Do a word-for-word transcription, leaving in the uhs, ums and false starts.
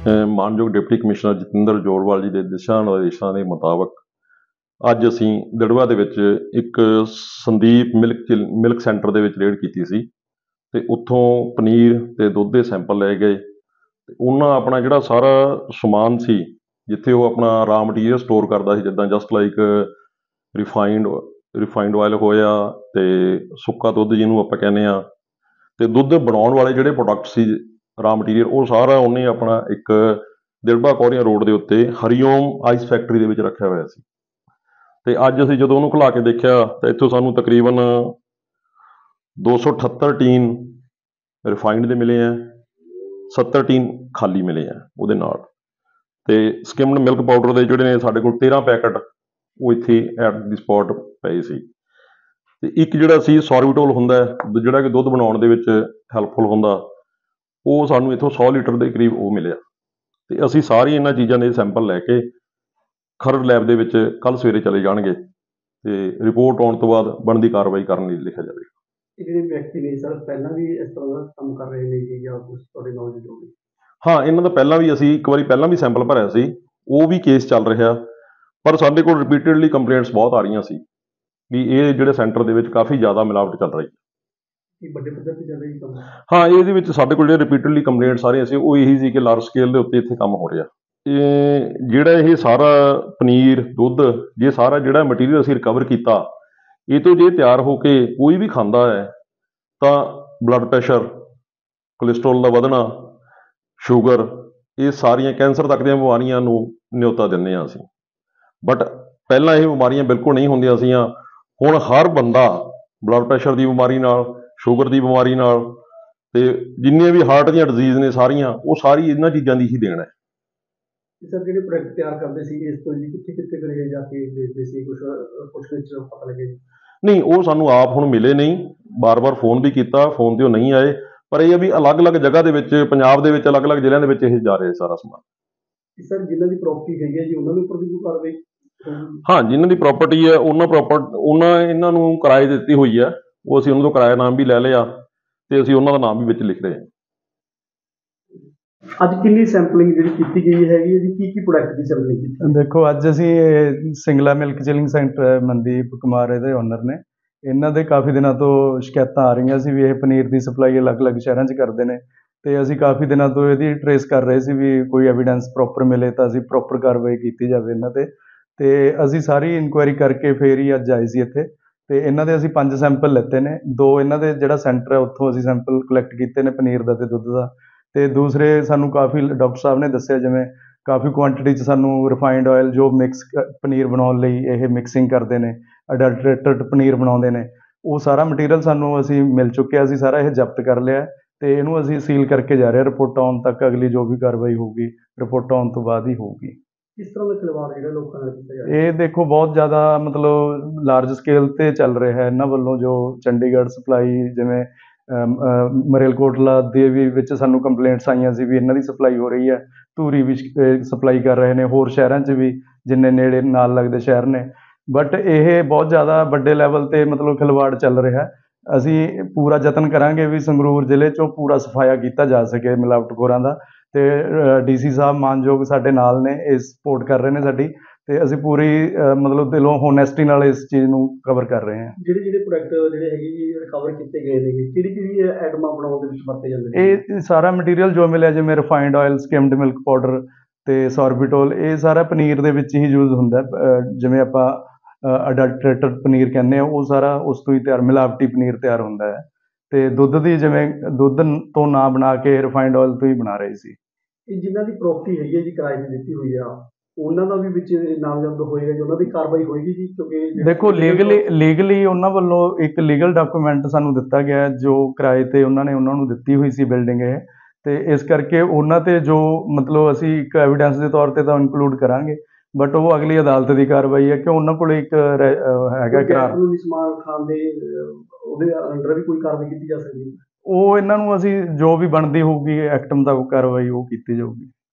ਅ, ਮਾਨਯੋਗ deputy commissioner Jatinder ਜੋੜਵਾਲ ਜੀ ਦੇ ਦਿਸ਼ਾ ਨਿਰਦੇਸ਼ਾਂ ਦੇ ਮੁਤਾਬਕ ਅੱਜ ਅਸੀਂ ਦਿੜਵਾ ਦੇ ਵਿੱਚ ਇੱਕ Sandeep milk chill milk centre ਦੇ ਵਿੱਚ ਰੇਡ ਕੀਤੀ ਸੀ ਅਤੇ ਉੱਥੋਂ ਪਨੀਰ ਅਤੇ ਦੁੱਧ ਦੇ ਸੈਂਪਲ ਲਏ ਗਏ। ਅਤੇ ਉਹਨਾਂ ਆਪਣਾ ਜਿਹੜਾ ਸਾਰਾ ਸਮਾਨ ਸੀ, ਜਿੱਥੇ ਉਹ ਆਪਣਾ ਰਾ ਮਟੀਰੀਅਲ ਸਟੋਰ ਕਰਦਾ ਸੀ, ਜਿੱਦਾਂ just like refined refined oil ਹੋਇਆ ਅਤੇ ਸੁੱਕਾ ਦੁੱਧ ਜਿਹਨੂੰ ਆਪਾਂ ਕਹਿੰਦੇ ਹਾਂ, ਅਤੇ ਦੁੱਧ ਬਣਾਉਣ ਵਾਲੇ ਜਿਹੜੇ ਪ੍ਰੋਡਕਟ ਸੀ, ਰਾ ਮਟੀਰੀਅਲ, ਉਹ ਸਾਰਾ ਉਹਨੇ ਆਪਣਾ ਇੱਕ ਦਿੜਬਾ ਕੌਰੀਆਂ ਰੋਡ ਦੇ ਉੱਤੇ ਹਰੀਓਮ ਆਈਸ ਫੈਕਟਰੀ ਦੇ ਵਿੱਚ ਰੱਖਿਆ ਹੋਇਆ ਸੀ। ਅਤੇ ਅੱਜ ਅਸੀਂ ਜਦੋਂ ਉਹਨੂੰ ਖੁਲਾ ਕੇ ਦੇਖਿਆ ਤਾਂ ਇੱਥੋਂ ਸਾਨੂੰ ਤਕਰੀਬਨ ਦੋ ਸੌ ਅਠੱਤਰ ਟੀਨ ਰਿਫਾਈਨਡ ਦੇ ਮਿਲੇ ਹੈ, ਸੱਤਰ ਟੀਨ ਖਾਲੀ ਮਿਲੇ ਹੈ ਉਹਦੇ ਨਾਲ। ਅਤੇ ਸਕਿਮਡ ਮਿਲਕ ਪਾਊਡਰ ਦੇ ਜਿਹੜੇ ਨੇ ਸਾਡੇ ਕੋਲ ਤੇਰ੍ਹਾਂ ਪੈਕਟ ਉਹ ਇੱਥੇ ਐਟ ਦੀ ਸਪੋਟ ਪਏ ਸੀ। ਅਤੇ ਇੱਕ ਜਿਹੜਾ ਸੀ ਸੋਰਬੀਟੋਲ ਹੁੰਦਾ, ਜਿਹੜਾ ਕਿ ਦੁੱਧ ਬਣਾਉਣ ਦੇ ਵਿੱਚ ਹੈਲਪਫੁਲ ਹੁੰਦਾ, ਉਹ ਸਾਨੂੰ ਇੱਥੋਂ ਸੌ ਲੀਟਰ ਦੇ ਕਰੀਬ ਉਹ ਮਿਲਿਆ। ਅਤੇ ਅਸੀਂ ਸਾਰੀ ਇਹਨਾਂ ਚੀਜ਼ਾਂ ਦੇ ਸੈਂਪਲ ਲੈ ਕੇ ਖਰੜ ਲੈਬ ਦੇ ਵਿੱਚ ਕੱਲ੍ਹ ਸਵੇਰੇ ਚਲੇ ਜਾਣਗੇ ਅਤੇ ਰਿਪੋਰਟ ਆਉਣ ਤੋਂ ਬਾਅਦ ਬਣਦੀ ਕਾਰਵਾਈ ਕਰਨ ਲਈ ਲਿਖਿਆ ਜਾਵੇਗਾ। ਇਹ ਜਿਹੜੇ ਵਿਅਕਤੀ ਨੇ ਸਰ ਪਹਿਲਾਂ ਵੀ ਇਸ ਤਰ੍ਹਾਂ ਦਾ ਕੰਮ ਕਰ ਰਹੇ ਨੇ ਜੀ, ਜਾਂ ਕੁਛ ਤੁਹਾਡੇ ਨੌਲੇਜ ਹੋਵੇ? ਹਾਂ, ਇਹਨਾਂ ਦਾ ਪਹਿਲਾਂ ਵੀ ਅਸੀਂ ਇੱਕ ਵਾਰੀ ਪਹਿਲਾਂ ਵੀ ਸੈਂਪਲ ਭਰਿਆ ਸੀ, ਉਹ ਵੀ ਕੇਸ ਚੱਲ ਰਿਹਾ, ਪਰ ਸਾਡੇ ਕੋਲ ਰਿਪੀਟਡਲੀ ਕੰਪਲੇਂਟਸ ਬਹੁਤ ਆ ਰਹੀਆਂ ਸੀ ਵੀ ਇਹ ਜਿਹੜੇ ਸੈਂਟਰ ਦੇ ਵਿੱਚ ਕਾਫੀ ਜ਼ਿਆਦਾ ਮਿਲਾਵਟ ਚੱਲ ਰਹੀ। ਕੀ ਵੱਡੇ ਪੱਧਰ 'ਤੇ ਚੱਲ ਰਹੀ ਕੰਮ? ਹਾਂ, ਇਹਦੇ ਵਿੱਚ ਸਾਡੇ ਕੋਲ ਜਿਹੜੇ ਰਿਪੀਟਡਲੀ ਕੰਪਲੇਂਟਸ ਆ ਰਹੀਆਂ ਸੀ, ਉਹ ਇਹੀ ਸੀ ਕਿ ਲਾਰਜ ਸਕੇਲ ਦੇ ਉੱਤੇ ਇੱਥੇ ਕੰਮ ਹੋ ਰਿਹਾ। ਇਹ ਜਿਹੜਾ ਇਹ ਸਾਰਾ ਪਨੀਰ ਦੁੱਧ, ਜੇ ਸਾਰਾ ਜਿਹੜਾ ਮਟੀਰੀਅਲ ਅਸੀਂ ਰਿਕਵਰ ਕੀਤਾ, ਇਹ ਤੋਂ ਜੇ ਤਿਆਰ ਹੋ ਕੇ ਕੋਈ ਵੀ ਖਾਂਦਾ ਹੈ ਤਾਂ ਬਲੱਡ ਪ੍ਰੈਸ਼ਰ, ਕੋਲੈਸਟਰੋਲ ਦਾ ਵਧਣਾ, ਸ਼ੂਗਰ, ਇਹ ਸਾਰੀਆਂ ਕੈਂਸਰ ਤੱਕ ਦੀਆਂ ਬਿਮਾਰੀਆਂ ਨੂੰ ਨਿਉਤਾ ਦਿੰਦੇ ਹਾਂ ਅਸੀਂ। ਬਟ ਪਹਿਲਾਂ ਇਹ ਬਿਮਾਰੀਆਂ ਬਿਲਕੁਲ ਨਹੀਂ ਹੁੰਦੀਆਂ ਸੀਆਂ, ਹੁਣ ਹਰ ਬੰਦਾ ਬਲੱਡ ਪ੍ਰੈਸ਼ਰ ਦੀ ਬਿਮਾਰੀ ਨਾਲ, ਸ਼ੂਗਰ ਦੀ ਬਿਮਾਰੀ ਨਾਲ, ਅਤੇ ਜਿੰਨੀਆਂ ਵੀ ਹਾਰਟ ਦੀਆਂ ਡਿਜ਼ੀਜ਼ ਨੇ ਸਾਰੀਆਂ, ਉਹ ਸਾਰੀ ਇਹਨਾਂ ਚੀਜ਼ਾਂ ਦੀ ਹੀ ਦੇਣ ਹੈ। ਸਰ ਜਿਹੜੇ ਪ੍ਰੋਡਕਟ ਤਿਆਰ ਕਰਦੇ ਸੀ ਇਸ ਤੋਂ ਜੀ ਕਿੱਥੇ ਕਿੱਥੇ ਕਰੇ ਜਾ ਕੇ ਵੇਚਦੇ ਸੀ, ਕੁਛ ਕੁਛ ਵਿੱਚ ਪਤਾ ਲੱਗੇ? ਨਹੀਂ, ਉਹ ਸਾਨੂੰ ਆਪ ਹੁਣ ਮਿਲੇ ਨਹੀਂ, ਬਾਰ-ਬਾਰ ਫੋਨ ਵੀ ਕੀਤਾ, ਫੋਨ 'ਤੇ ਉਹ ਨਹੀਂ ਆਏ, ਪਰ ਇਹ ਆ ਵੀ ਅਲੱਗ-ਅਲੱਗ ਜਗ੍ਹਾ ਦੇ ਵਿੱਚ, ਪੰਜਾਬ ਦੇ ਵਿੱਚ ਅਲੱਗ-ਅਲੱਗ ਜ਼ਿਲ੍ਹਿਆਂ ਦੇ ਵਿੱਚ ਇਹ ਜਾ ਰਿਹਾ ਸਾਰਾ ਸਮਾਨ। ਸਰ ਜਿਨ੍ਹਾਂ ਦੀ ਪ੍ਰੋਪਰਟੀ ਹੈਗੀ ਹੈ ਜੀ, ਉਹਨਾਂ ਦੇ ਉੱਪਰ ਵੀ ਕੋਈ ਕਾਰਵਾਈ? ਹਾਂ, ਜਿਨ੍ਹਾਂ ਦੀ ਪ੍ਰੋਪਰਟੀ ਹੈ ਉਹਨਾਂ ਪ੍ਰੋਪਰ ਉਹਨਾਂ ਇਹਨਾਂ ਨੂੰ ਕਿਰਾਏ ਦਿੱਤੀ ਹੋਈ ਹੈ, ਉਹ ਅਸੀਂ ਉਹਨਾਂ ਤੋਂ ਕਿਰਾਇਆ ਨਾਮ ਵੀ ਲੈ ਲਿਆ ਅਤੇ ਅਸੀਂ ਉਹਨਾਂ ਦਾ ਨਾਮ ਵੀ ਵਿੱਚ ਲਿਖ ਰਹੇ ਹਾਂ। ਅੱਜ ਕਿੰਨੀ ਸੈਂਪਲਿੰਗ ਜਿਹੜੀ ਕੀਤੀ ਗਈ ਹੈਗੀ ਹੈ ਜੀ, ਕੀ ਕੀ ਪ੍ਰੋਡਕਟ ਦੀ ਸੈਂਪਲਿੰਗ ਕੀਤੀ? ਦੇਖੋ, ਅੱਜ ਅਸੀਂ Singla milk chilling centre, Mandeep Kumar ਇਹਦੇ ਓਨਰ ਨੇ, ਇਹਨਾਂ ਦੇ ਕਾਫੀ ਦਿਨਾਂ ਤੋਂ ਸ਼ਿਕਾਇਤਾਂ ਆ ਰਹੀਆਂ ਸੀ ਵੀ ਇਹ ਪਨੀਰ ਦੀ ਸਪਲਾਈ ਅਲੱਗ-ਅਲੱਗ ਸ਼ਹਿਰਾਂ 'ਚ ਕਰਦੇ ਨੇ, ਅਤੇ ਅਸੀਂ ਕਾਫੀ ਦਿਨਾਂ ਤੋਂ ਇਹਦੀ ਟਰੇਸ ਕਰ ਰਹੇ ਸੀ ਵੀ ਕੋਈ ਐਵੀਡੈਂਸ ਪ੍ਰੋਪਰ ਮਿਲੇ ਤਾਂ ਅਸੀਂ ਪ੍ਰੋਪਰ ਕਾਰਵਾਈ ਕੀਤੀ ਜਾਵੇ ਇਹਨਾਂ 'ਤੇ। ਅਤੇ ਅਸੀਂ ਸਾਰੀ ਇਨਕੁਆਇਰੀ ਕਰਕੇ ਫਿਰ ਹੀ ਅੱਜ ਆਏ ਸੀ ਇੱਥੇ, ਅਤੇ ਇਹਨਾਂ ਦੇ ਅਸੀਂ ਪੰਜ ਸੈਂਪਲ ਲਿੱਤੇ ਨੇ। ਦੋ ਇਹਨਾਂ ਦੇ ਜਿਹੜਾ ਸੈਂਟਰ ਹੈ ਉੱਥੋਂ ਅਸੀਂ ਸੈਂਪਲ ਕਲੈਕਟ ਕੀਤੇ ਨੇ ਪਨੀਰ ਦਾ ਅਤੇ ਦੁੱਧ ਦਾ, ਅਤੇ ਦੂਸਰੇ ਸਾਨੂੰ ਕਾਫੀ ਡਾਕਟਰ ਸਾਹਿਬ ਨੇ ਦੱਸਿਆ ਜਿਵੇਂ ਕਾਫੀ ਕੁਆਂਟਿਟੀ 'ਚ ਸਾਨੂੰ ਰਿਫਾਈਨਡ ਆਇਲ ਜੋ ਮਿਕਸ ਪਨੀਰ ਬਣਾਉਣ ਲਈ ਇਹ ਮਿਕਸਿੰਗ ਕਰਦੇ ਨੇ, ਅਡਲਟਰੇਟਡ ਪਨੀਰ ਬਣਾਉਂਦੇ ਨੇ, ਉਹ ਸਾਰਾ ਮਟੀਰੀਅਲ ਸਾਨੂੰ ਅਸੀਂ ਮਿਲ ਚੁੱਕਿਆ, ਅਸੀਂ ਸਾਰਾ ਇਹ ਜ਼ਬਤ ਕਰ ਲਿਆ ਅਤੇ ਇਹਨੂੰ ਅਸੀਂ ਸੀਲ ਕਰਕੇ ਜਾ ਰਹੇ ਹਾਂ। ਰਿਪੋਰਟ ਆਉਣ ਤੱਕ ਅਗਲੀ ਜੋ ਵੀ ਕਾਰਵਾਈ ਹੋਊਗੀ ਰਿਪੋਰਟ ਆਉਣ ਤੋਂ ਬਾਅਦ ਹੀ ਹੋਊਗੀ। ਕਿਸ ਤਰ੍ਹਾਂ ਦਾ ਖਿਲਵਾੜ ਜਿਹੜਾ ਲੋਕਾਂ ਨਾਲ ਕੀਤਾ ਜਾ ਰਿਹਾ? ਇਹ ਦੇਖੋ ਬਹੁਤ ਜ਼ਿਆਦਾ ਮਤਲਬ ਲਾਰਜ ਸਕੇਲ 'ਤੇ ਚੱਲ ਰਿਹਾ ਹੈ ਇਹਨਾਂ ਵੱਲੋਂ, ਜੋ ਚੰਡੀਗੜ੍ਹ ਸਪਲਾਈ, ਜਿਵੇਂ ਮਰੇਲਕੋਟਲਾ ਦੇ ਵੀ ਵਿੱਚ ਸਾਨੂੰ ਕੰਪਲੇਂਟਸ ਆਈਆਂ ਸੀ ਵੀ ਇਹਨਾਂ ਦੀ ਸਪਲਾਈ ਹੋ ਰਹੀ ਹੈ, ਧੂਰੀ ਵੀ ਸਪਲਾਈ ਕਰ ਰਹੇ ਨੇ, ਹੋਰ ਸ਼ਹਿਰਾਂ 'ਚ ਵੀ ਜਿੰਨੇ ਨੇੜੇ ਨਾਲ ਲੱਗਦੇ ਸ਼ਹਿਰ ਨੇ। ਬਟ ਇਹ ਬਹੁਤ ਜ਼ਿਆਦਾ ਵੱਡੇ ਲੈਵਲ 'ਤੇ ਮਤਲਬ ਖਿਲਵਾੜ ਚੱਲ ਰਿਹਾ। ਅਸੀਂ ਪੂਰਾ ਯਤਨ ਕਰਾਂਗੇ ਵੀ ਸੰਗਰੂਰ ਜ਼ਿਲ੍ਹੇ 'ਚੋਂ ਪੂਰਾ ਸਫਾਇਆ ਕੀਤਾ ਜਾ ਸਕੇ ਮਿਲਾਵਟਖੋਰਾਂ ਦਾ, ਅਤੇ ਡੀ ਸੀ ਸਾਹਿਬ ਮਾਨਯੋਗ ਸਾਡੇ ਨਾਲ ਨੇ, ਇਹ ਸਪੋਰਟ ਕਰ ਰਹੇ ਨੇ ਸਾਡੀ, ਅਤੇ ਅਸੀਂ ਪੂਰੀ ਮਤਲਬ ਦਿਲੋਂ ਹੋਨੈਸਟੀ ਨਾਲ ਇਸ ਚੀਜ਼ ਨੂੰ ਕਵਰ ਕਰ ਰਹੇ ਹਾਂ। ਜਿਹੜੇ ਜਿਹੜੇ ਪ੍ਰੋਡਕਟ ਜਿਹੜੇ ਹੈਗੇ ਜੀ ਰਿਕਵਰ ਕੀਤੇ ਗਏ ਨੇ, ਕਿਹੜੀ ਕਿਹੜੀ ਆਈਟਮਾਂ ਬਣਾਉਣ ਦੇ ਵਿੱਚ ਵਰਤੇ ਜਾਂਦੇ ਨੇ? ਇਹ ਸਾਰਾ ਮਟੀਰੀਅਲ ਜੋ ਮਿਲਿਆ, ਜਿਵੇਂ refined oil, skimmed milk powder ਅਤੇ ਸੋਰਬੀਟੋਲ, ਇਹ ਸਾਰਾ ਪਨੀਰ ਦੇ ਵਿੱਚ ਹੀ ਯੂਜ਼ ਹੁੰਦਾ। ਜਿਵੇਂ ਆਪਾਂ ਅਡਲਟਰੇਟਡ ਪਨੀਰ ਕਹਿੰਦੇ ਹਾਂ, ਉਹ ਸਾਰਾ ਉਸ ਤੋਂ ਹੀ ਤਿਆਰ, ਮਿਲਾਵਟੀ ਪਨੀਰ ਤਿਆਰ ਹੁੰਦਾ ਹੈ। ਅਤੇ ਦੁੱਧ ਦੀ ਜਿਵੇਂ ਦੁੱਧ ਤੋਂ ਨਾ ਬਣਾ ਕੇ ਰਿਫਾਈਨਡ ਆਇਲ ਤੋਂ ਹੀ ਬਣਾ ਰਹੇ ਸੀ। ਇਹ ਜਿਨ੍ਹਾਂ ਦੀ ਪ੍ਰੋਪਰਟੀ ਹੈਗੀ ਹੈ ਜੀ ਕਿਰਾਏ 'ਤੇ ਦਿੱਤੀ ਹੋਈ ਆ, ਉਹਨਾਂ ਦਾ ਵੀ ਵਿੱਚ ਨਾਮਜ਼ਦ ਹੋਏਗਾ ਜੀ, ਉਹਨਾਂ ਦੀ ਕਾਰਵਾਈ ਹੋਏਗੀ ਜੀ? ਕਿਉਂਕਿ ਦੇਖੋ, ਲੀਗਲੀ ਲੀਗਲੀ ਉਹਨਾਂ ਵੱਲੋਂ ਇੱਕ ਲੀਗਲ ਡਾਕੂਮੈਂਟ ਸਾਨੂੰ ਦਿੱਤਾ ਗਿਆ ਜੋ ਕਿਰਾਏ 'ਤੇ ਉਹਨਾਂ ਨੇ ਉਹਨਾਂ ਨੂੰ ਦਿੱਤੀ ਹੋਈ ਸੀ ਬਿਲਡਿੰਗ ਇਹ, ਅਤੇ ਇਸ ਕਰਕੇ ਉਹਨਾਂ 'ਤੇ ਜੋ ਮਤਲਬ ਅਸੀਂ ਇੱਕ ਐਵੀਡੈਂਸ ਦੇ ਤੌਰ 'ਤੇ ਤਾਂ ਇਨਕਲੂਡ ਕਰਾਂਗੇ, ਬਟ ਉਹ ਅਗਲੀ ਅਦਾਲਤ ਦੀ ਕਾਰਵਾਈ ਹੈ ਕਿ ਉਹਨਾਂ ਕੋਲ ਇੱਕ ਹੈਗਾ ਕਿਰਾਰ। ਕਾਨੂੰਨੀ ਸਮਾਨ ਖਾਣ ਦੇ ਉਹਦੇ ਅੰਡਰ ਵੀ ਕੋਈ ਕਾਰਵਾਈ ਕੀਤੀ ਜਾ ਸਕਦੀ ਹੈ? ਉਹ ਇਹਨਾਂ ਨੂੰ ਅਸੀਂ ਜੋ ਵੀ ਬਣਦੀ ਹੋਊਗੀ ਐਕਟ ਮੁਤਾਬਕ ਕਾਰਵਾਈ ਉਹ ਕੀਤੀ ਜਾਊਗੀ।